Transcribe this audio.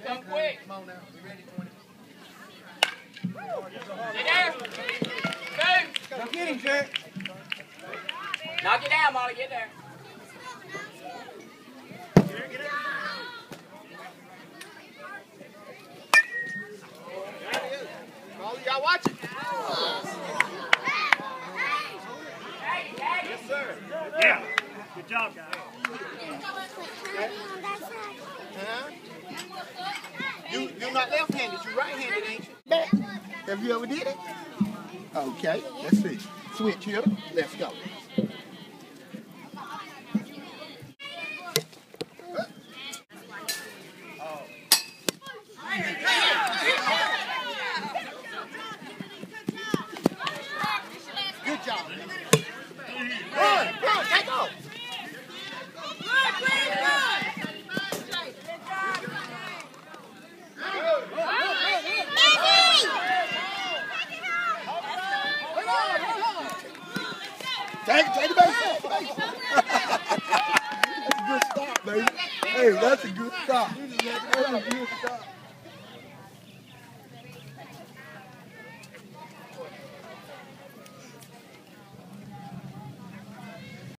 Come quick. Come on now. We ready, 20. Get there. Move. Go get him, Jack. Knock it down, Molly. Get there. Molly, y'all watching? Yes, sir. Yeah. Good job, guys. Huh? You're not left-handed. You're right-handed, ain't you? Back. Have you ever did it? Okay. Let's see. Switch here. Let's go. Good job. Run, take off. Take the base. That's a good stop, baby. Hey, that's a good stop. That's a good stop.